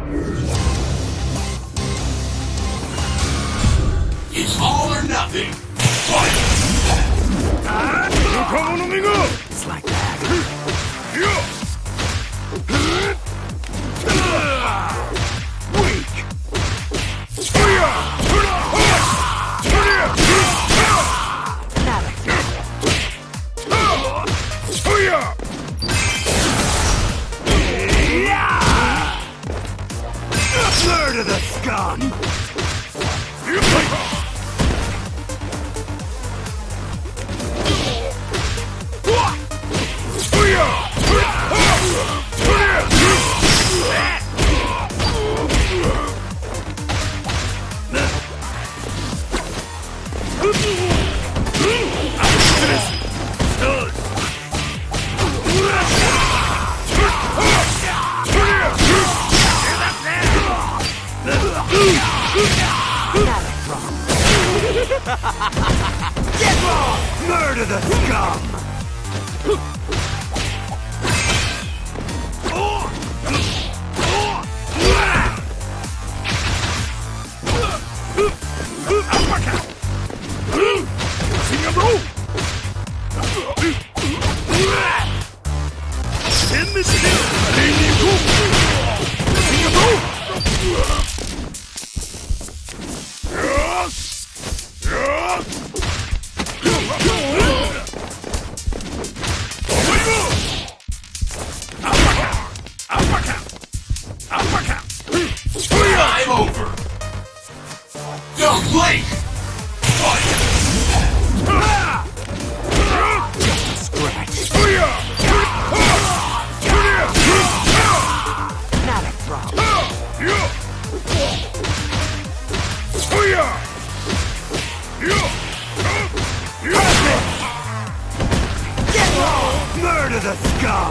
It's all or nothing. Fight! It's like that. Weak. Murder the scum! Get off! Murder the scum! I'm over. Don't blink. Fight! Just a scratch. Not a problem. Get off! Murder the scum!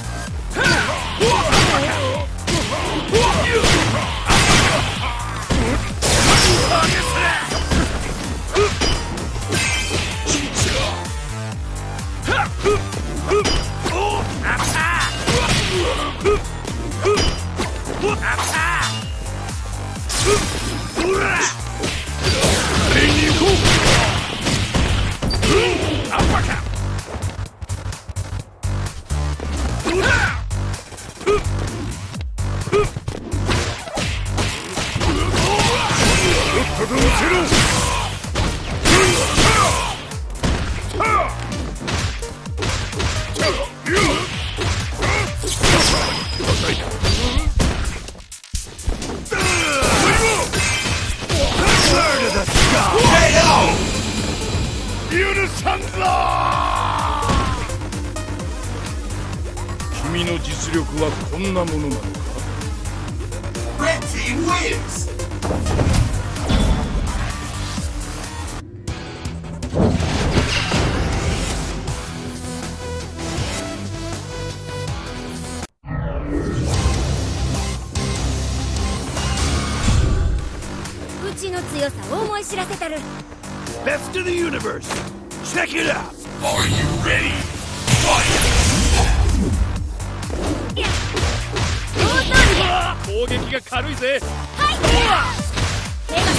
Red team wins. Best in the universe! Check it out! Are you ready? Fight! 攻撃が軽いぜ。 はい。手が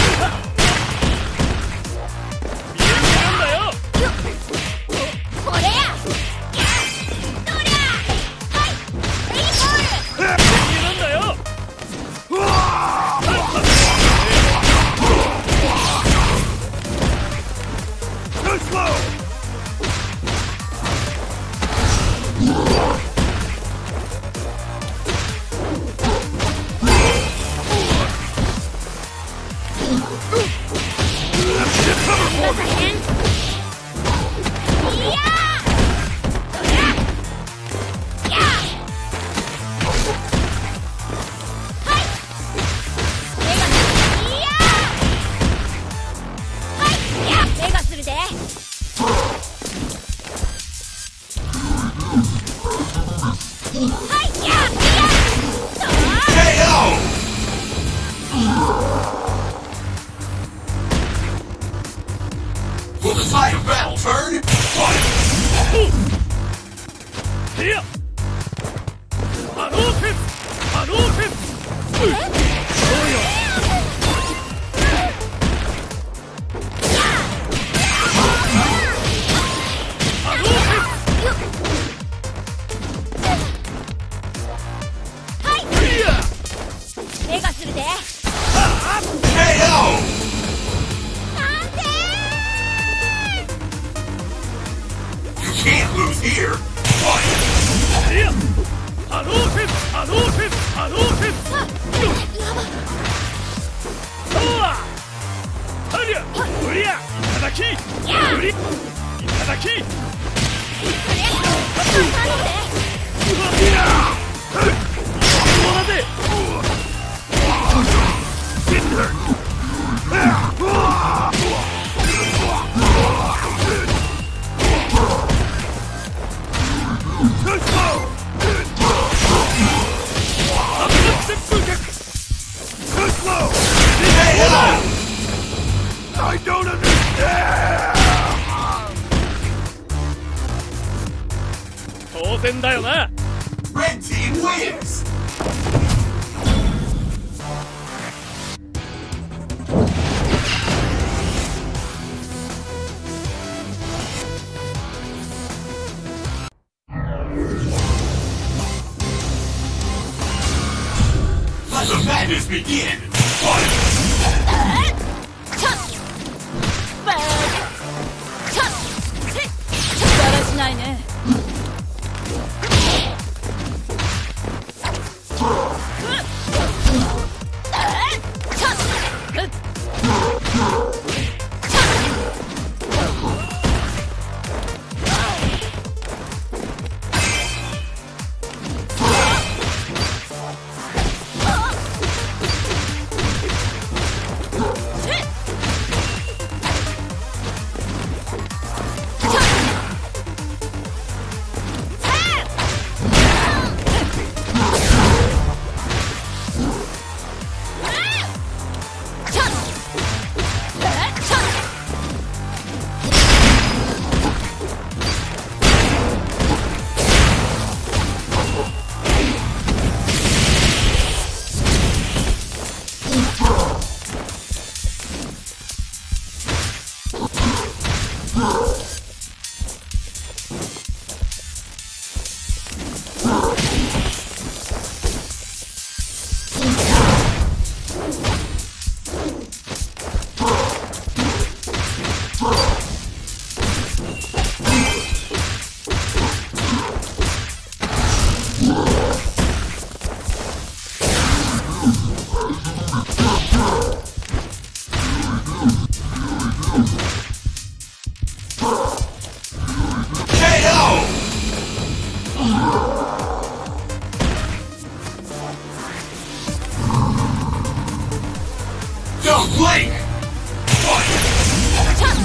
見えなんだよ。 これや。どりゃ。はい。レイボール。 見えなんだよ。 Too slow! 내가するで KO! なんで You can't lose here! Fight! いや波動拳波動拳波動拳そうだありゃうりゃいただきうりいただきそれ頼んでそうだぜ I don't understand! 当然だよな Red team wins! Let the madness begin! Fight! だらしないね Don't blink! Fight!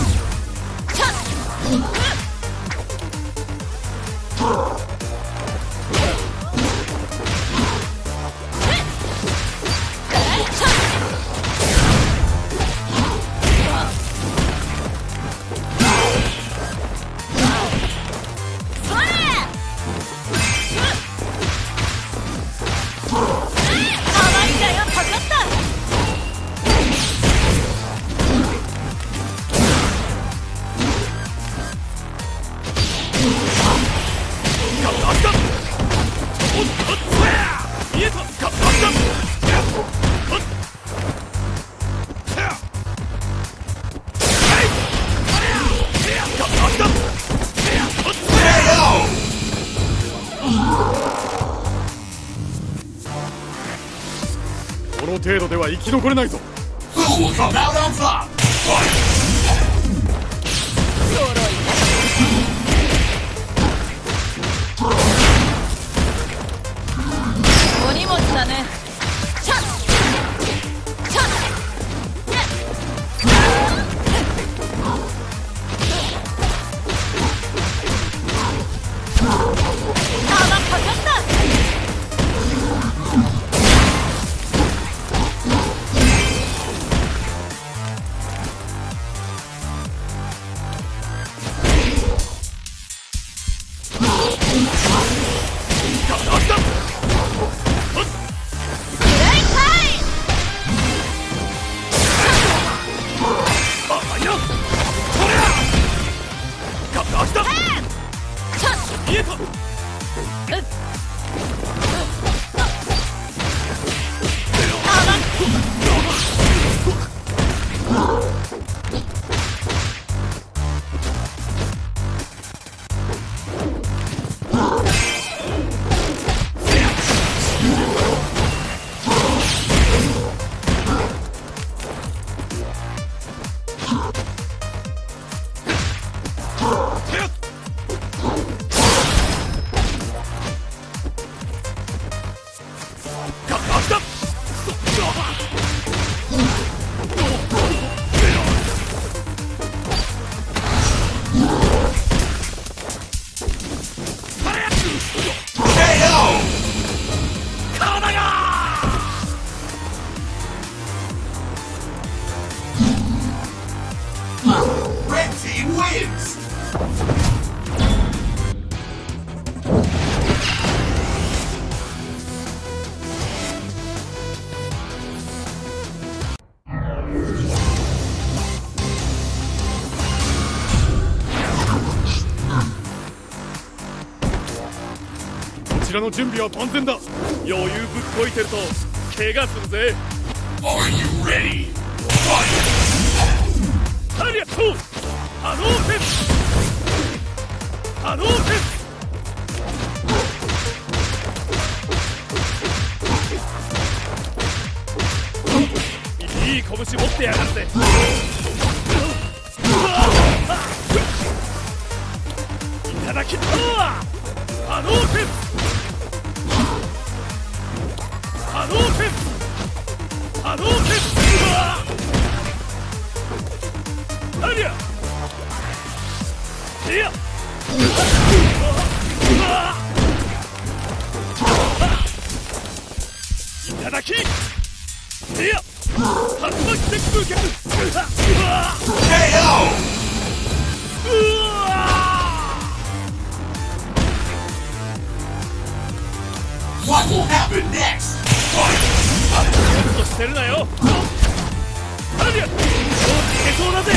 KO! この程度では生き残れないぞ Who will come out on top? Fight! お荷物だねチャンチャン弾かかったらの準備は万全だ。余裕ぶっこいてると怪我するぜ。 Are you ready? Fight! タリアット波動拳波動拳いい拳持ってやがるぜ。いただき波動拳波動拳波動拳タリアいやいただきいや竜巻旋風脚 KO! What will happen next? Fight! としてるなよ。タリア、もういけそうだぜ。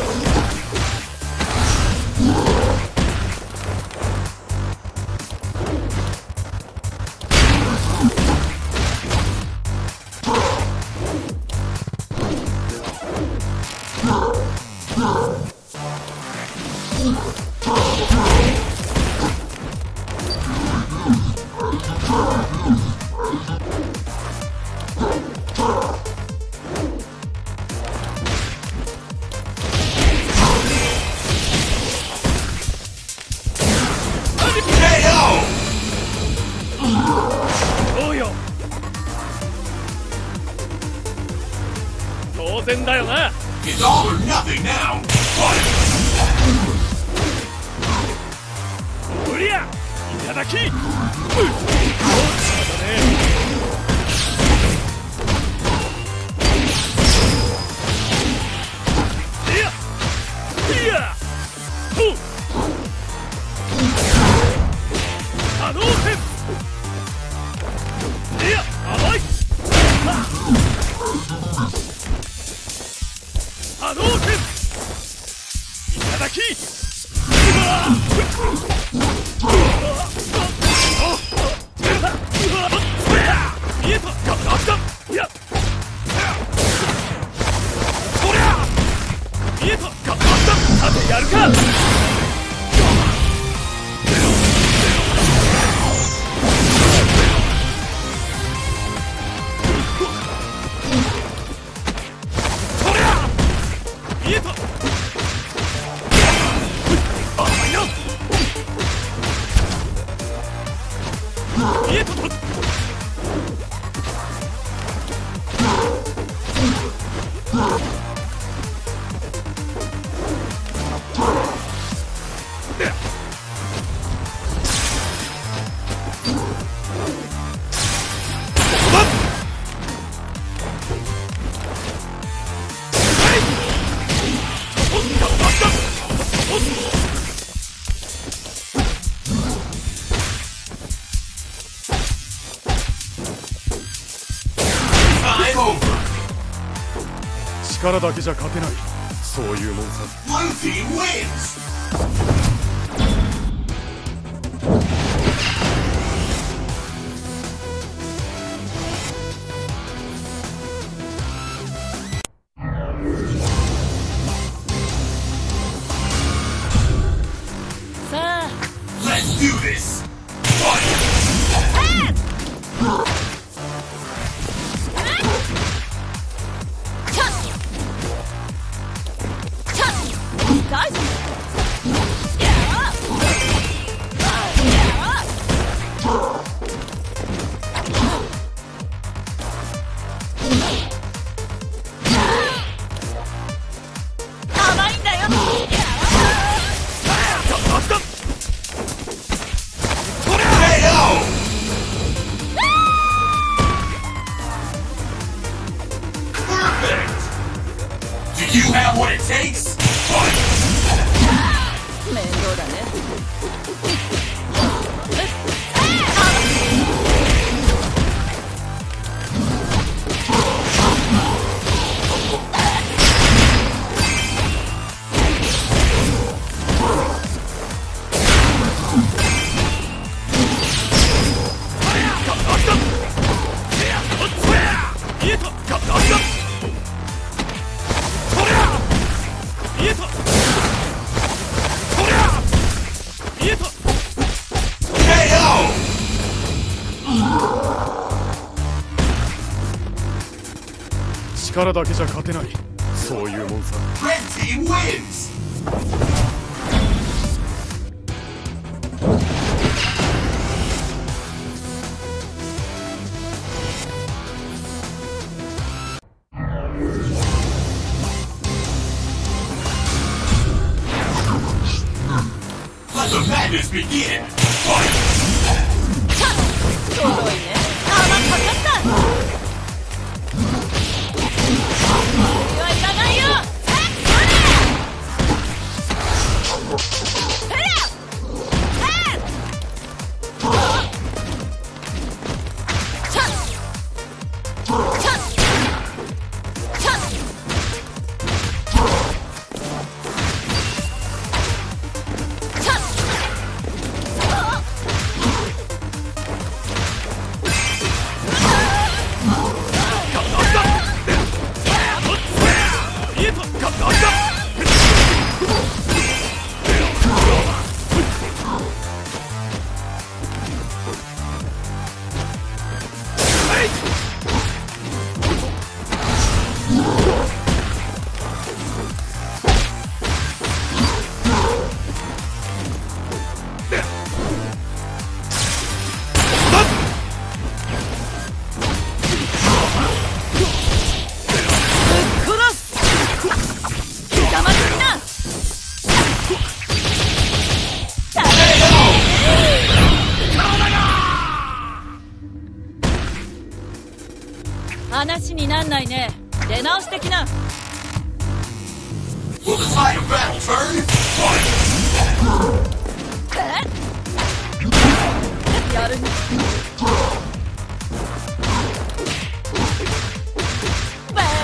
当然だよな。 It's all or nothing now. Fight! 無理や。いただき。そうだね。いやいやほう波動拳いや甘い波動拳いただき見えたガッガッいやこりゃ見えたガッガッさてやるか見えた甘いな見えた力だけじゃ勝てない。そういうもんさ。 Blue team wins! Let's do this! Fight! 面倒だね。 力だけじゃ勝てない。そういうもんさ。 Red team wins! Let the madness begin! Fight! ちょうどいいね。あ、まかかった。はいらないよ。話になんないね。出直してきな。 Will the tide of battle turn? Fight! やるね。バカ。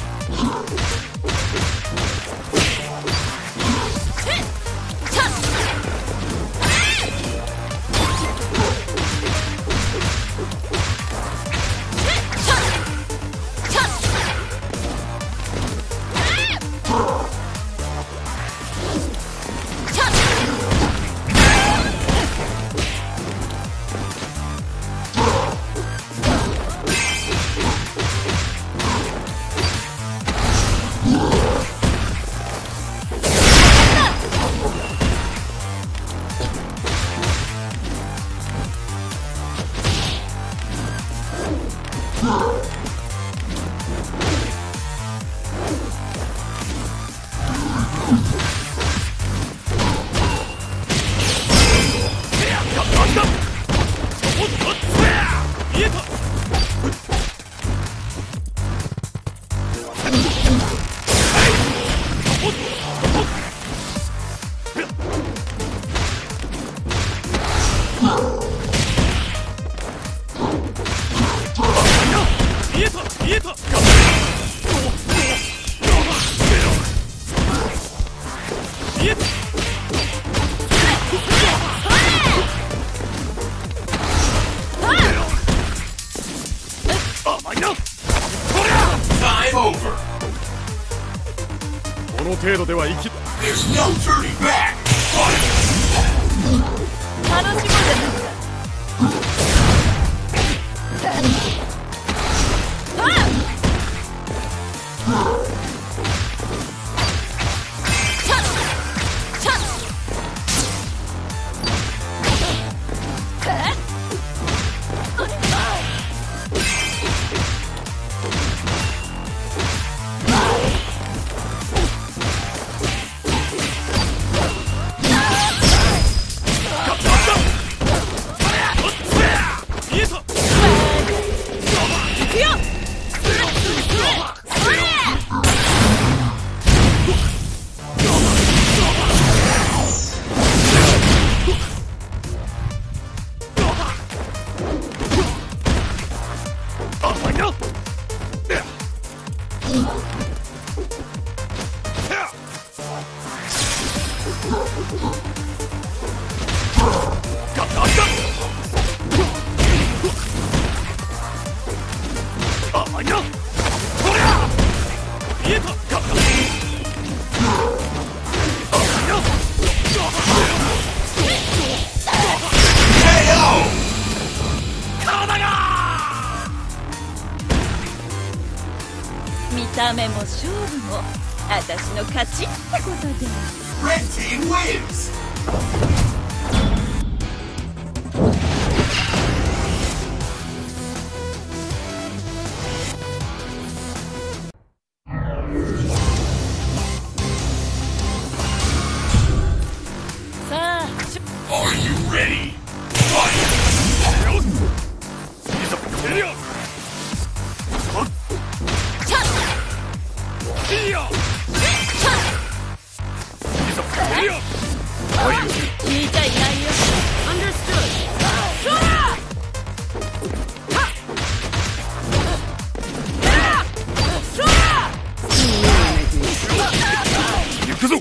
Time over! この程度では生き There's no turning back! Fight! 楽しもうじゃないか。 た目も勝負も私の勝ちってことで。 Red team wins! さあ、 Are you ready? Fight! いざエリアチャンいやいざエリア聞いちゃいないよ。 行くぞ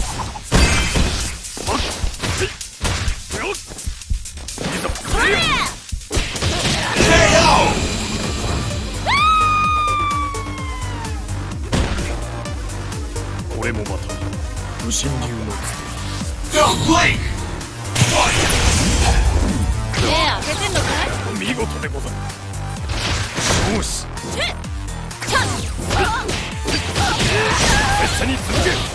俺もまた無心流の Don't blink! Fight! 目開けてんのかい？ 見事でござる。よしチャン拙者に続け。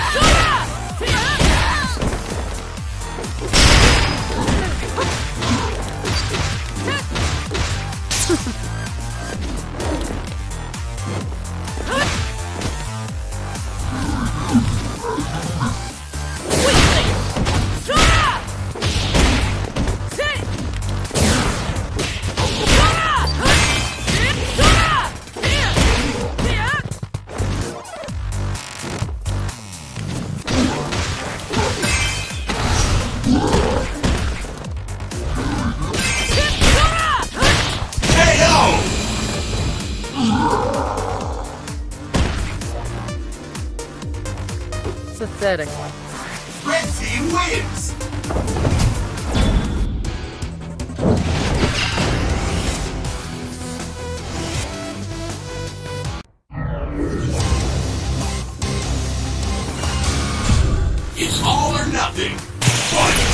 Pathetic. Red team wins! It's all or nothing! Fight!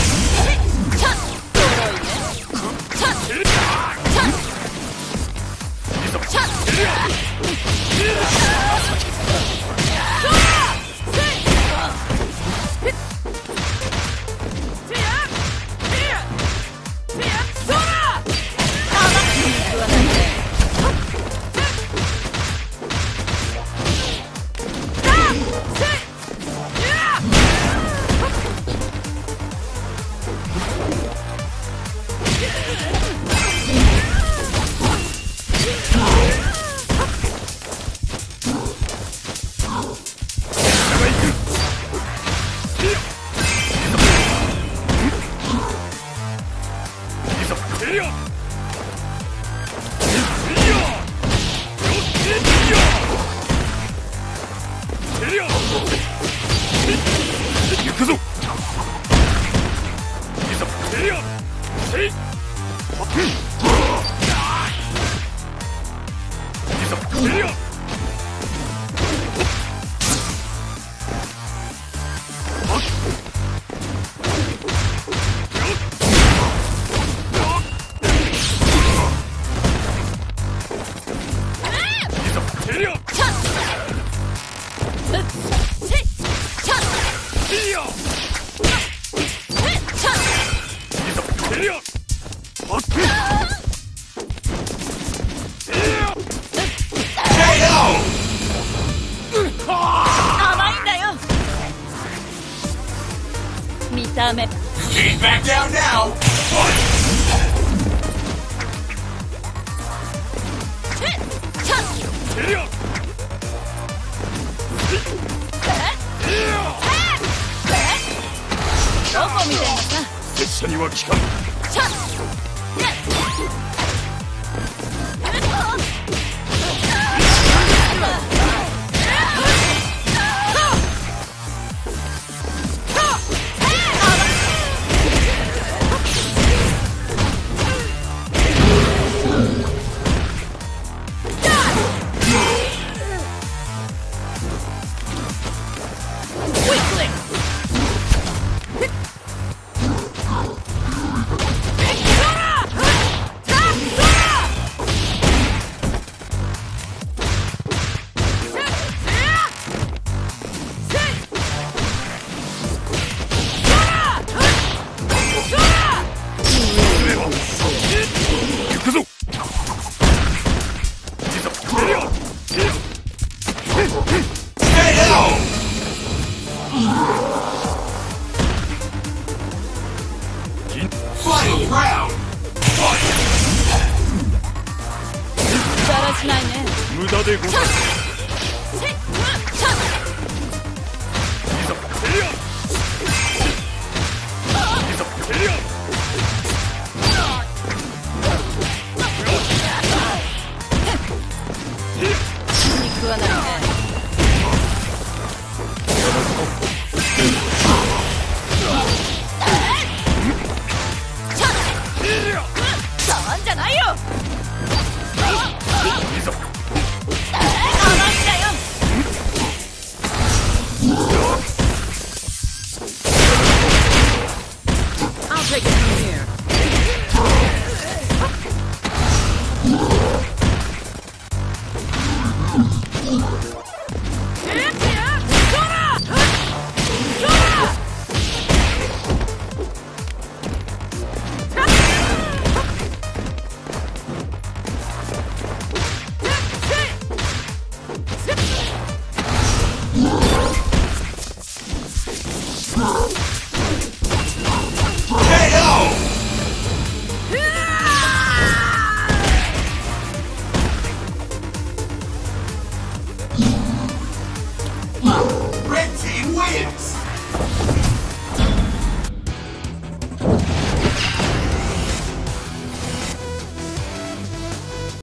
行くぞ。いざエリアせい。いざエリア。 見た目 Can't back down now! Fight! エリア。 どこ見てんのさ。 拙者には効かん。 はしないね。 無駄でござる。 せっちいざエリア。いざエリア。 気に食わないね。触んじゃないよ。 いざ。 甘いんだよ。I'll take it from here. Oh!